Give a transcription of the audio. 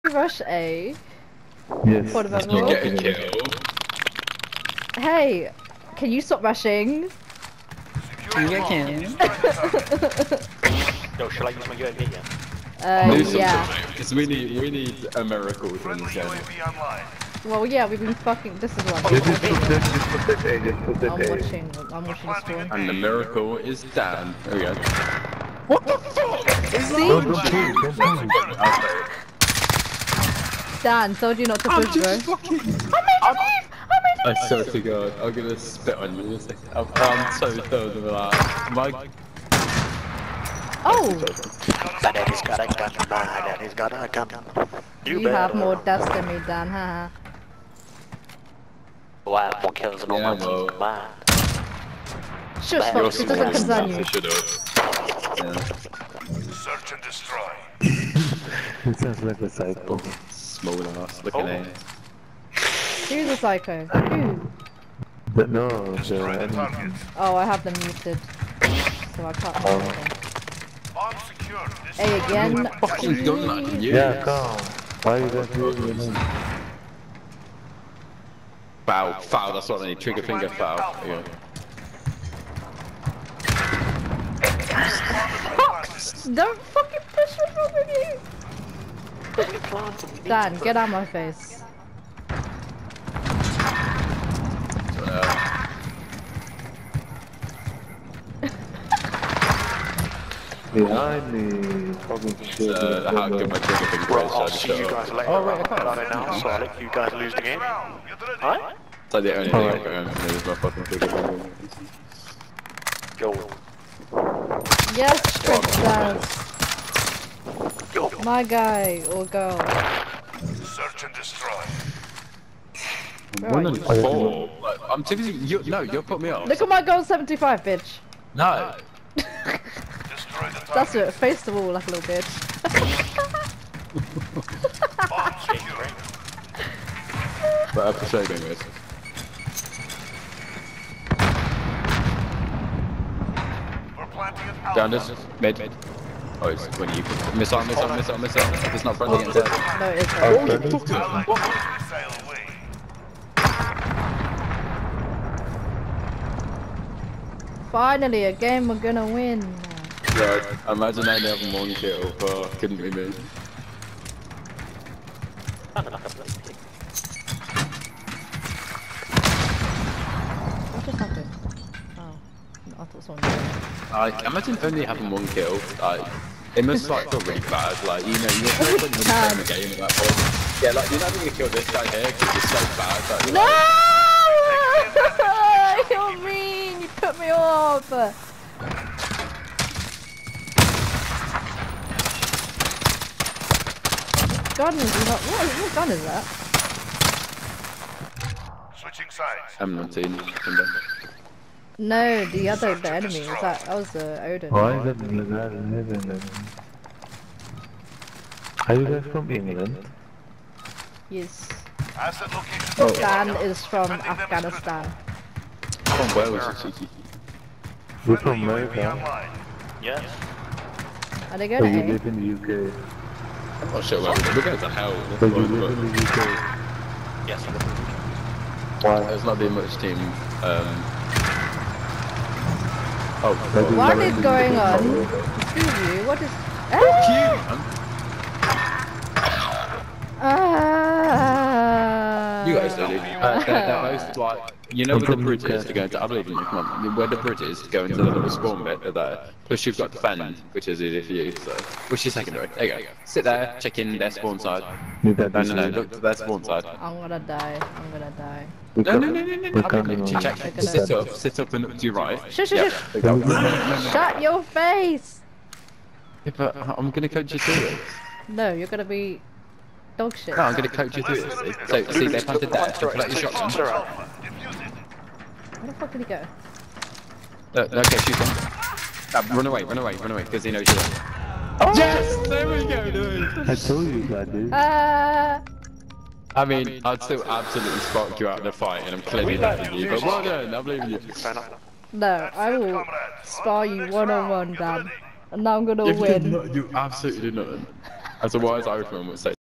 rush A. Yes. What about You more? get a kill. Hey, can you stop rushing? You can. Yo, shall I use my UAV again? Yeah. Because we need a miracle from this game. Well, yeah, we've been fucking. This is what Just I'm put that A, just put that I'm A. watching the spawn. And the miracle is down. There we go. What the fuck? See? Don't push, don't push. Dan, told you not to push, bro. I swear to God, I'm gonna spit on you in a second. I'm so thrilled with that. My... Oh! My daddy's got a gun, my daddy's got a gun. You have more deaths than me, Dan, haha. Well, I have more kills than all my team combined. Shush, Fox, it doesn't concern you. Search and destroy. It sounds like a psycho. Small ass looking at. Who's a psycho? Who? But no, Destroy the target. Oh, I have them muted. So I can't hear them. Bomb secured. A again. Fucking gun like you. yeah, come. Why you guys doing it? Foul, foul, that's what I need. Trigger finger foul. Yeah. Don't fucking push me from with you! Dan, get out of my face. Behind me, fucking shit. How good my trigger finger Well, is. I'll see you guys later. Oh, wait, I I don't know, so I'll let you guys lose the game. Alright? It's like the only thing I got home from is my fucking trigger finger. Yo. Yes, princess. Yo. My guy or girl. Search and destroy. One and four. Like, I'm too busy. No, you'll put me off. Look at my goal 75, bitch. No. Destroy the That's target. it, face the wall like a little bitch. Bomb secured. But I prefer going with. We're planting an Down this. Mid. Oh, it's when you missile. If it's not friendly inside. No, it isn't. Sail away. Finally, a game we're gonna win. Right. Imagine I only have one kill, but couldn't be me. What just happened? Oh, I thought someone did. Like, imagine only having one kill. Like, it must like feel really bad. Like, you know, you're playing the game at that point. Yeah, like you're never gonna kill this guy here because it's so bad. Like, No! You're mean. You put me off. Gun is not. What gun is that? Switching sides. I'm not seeing. No, the enemy. That was Odin. Why is that England? Are you guys from England? Yes. Asset location. Dan is from Afghanistan. Oh, where was it, Suki? We're from UAV America, online. Yes. Are they but going you to live in the UK. I'm not sure where we're going to hell. But you live in the UK. Yes. Why? There's not been much team. Oh, What is going on? Excuse you, what is... You guys don't even. They're most like, you know, where the bridge is to go into. I believe in you. Come on, where the bridge is to go into the little spawn bit there. Plus, you've got defend, which is easy for you. So, which is secondary. There you go. Sit there, check in their spawn side. No, look to their spawn side. I'm gonna die. No. Check. Okay. Sit up and look to your right. Shush. No. Shut your face! Yeah, but I'm gonna coach you through it. No, you're gonna be dog shit. No, I'm gonna coach you through it. So, see, they planted there. Pull out your shotgun. Where the fuck did he go? Okay, shoot him. Run away, because he knows you're there. Oh! Yes! There we go, dude! I told you that, dude. I mean, I'd still absolutely spark you out of the fight, and I'm clearly better than you, but well done, I believe in you. No, I will spar you one-on-one, Dan. And now I'm gonna win. You absolutely did nothing. As a wise Irishman would say.